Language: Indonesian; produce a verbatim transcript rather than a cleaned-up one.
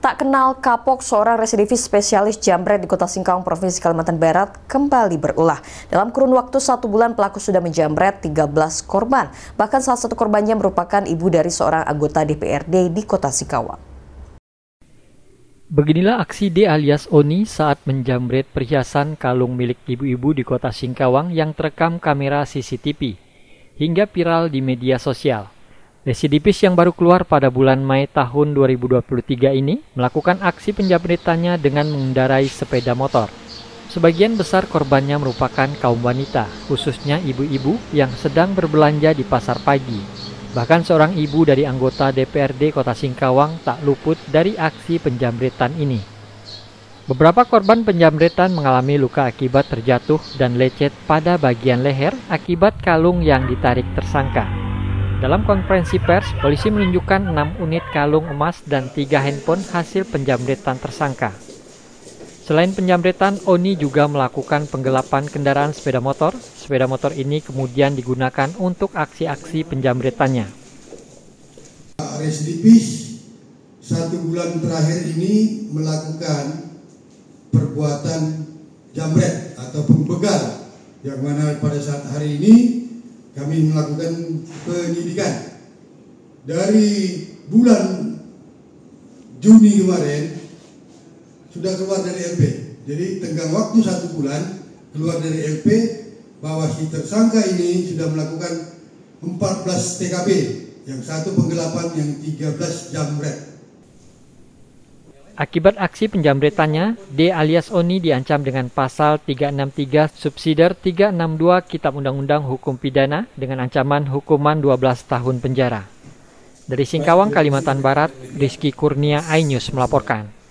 Tak kenal kapok, seorang residivis spesialis jambret di Kota Singkawang, Provinsi Kalimantan Barat kembali berulah. Dalam kurun waktu satu bulan, pelaku sudah menjambret tiga belas korban. Bahkan salah satu korbannya merupakan ibu dari seorang anggota D P R D di Kota Singkawang. Beginilah aksi D alias Oni saat menjambret perhiasan kalung milik ibu-ibu di Kota Singkawang yang terekam kamera C C T V hingga viral di media sosial. Residivis yang baru keluar pada bulan Mei tahun dua ribu dua puluh tiga ini melakukan aksi penjambretannya dengan mengendarai sepeda motor. Sebagian besar korbannya merupakan kaum wanita, khususnya ibu-ibu yang sedang berbelanja di pasar pagi. Bahkan seorang ibu dari anggota D P R D Kota Singkawang tak luput dari aksi penjambretan ini. Beberapa korban penjambretan mengalami luka akibat terjatuh dan lecet pada bagian leher akibat kalung yang ditarik tersangka. Dalam konferensi pers, polisi menunjukkan enam unit kalung emas dan tiga handphone hasil penjambretan tersangka. Selain penjambretan, Oni juga melakukan penggelapan kendaraan sepeda motor. Sepeda motor ini kemudian digunakan untuk aksi-aksi penjambretannya. Residivis satu bulan terakhir ini melakukan perbuatan jambret atau pembegal, yang mana pada saat hari ini kami melakukan penyidikan. Dari bulan Juni kemarin sudah keluar dari L P. Jadi tenggang waktu satu bulan keluar dari L P, bahwa si tersangka ini sudah melakukan empat belas T K P, yang satu penggelapan, yang tiga belas jambret. Akibat aksi penjambretannya, D alias Oni diancam dengan pasal tiga enam tiga subsidiar tiga enam dua Kitab Undang-Undang Hukum Pidana dengan ancaman hukuman dua belas tahun penjara. Dari Singkawang, Kalimantan Barat, Rizky Kurnia, iNews melaporkan.